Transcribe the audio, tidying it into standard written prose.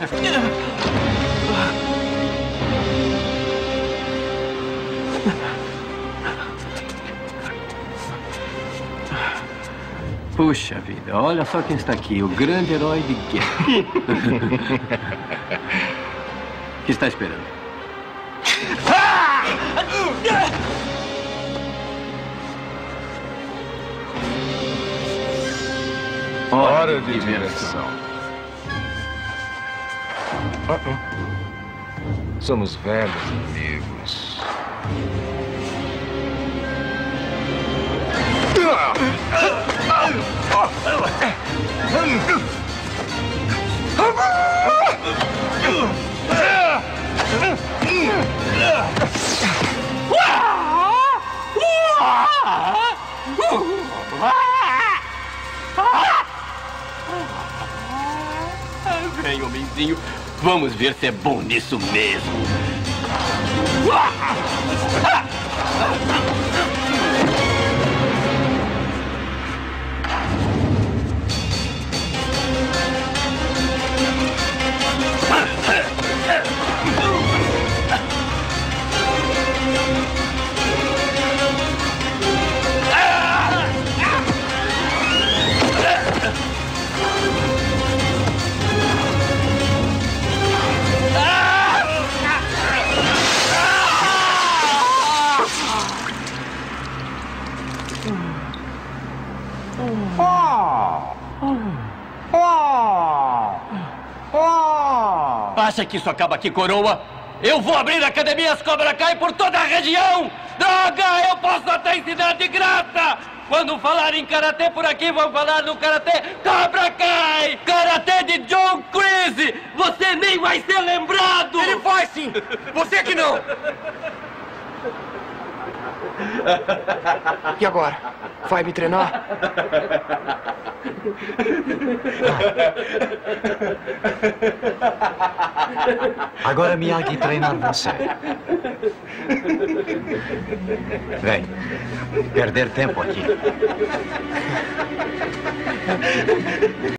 Puxa vida, olha só quem está aqui, o grande herói de guerra. O que está esperando? Hora de diversão. Somos velhos amigos. Vem, homenzinho. Vamos ver se é bom nisso mesmo. Acha que isso acaba aqui, coroa? Eu vou abrir academias Cobra Kai por toda a região! Droga, eu posso até ensinar de graça! Quando falar em karatê por aqui, vão falar no karatê Cobra Kai! Karatê de John Kreese! Você nem vai ser lembrado! Ele vai sim! Você que não! E agora? Vai me treinar? Agora Miyagi treinar você. Vem. Perder tempo aqui.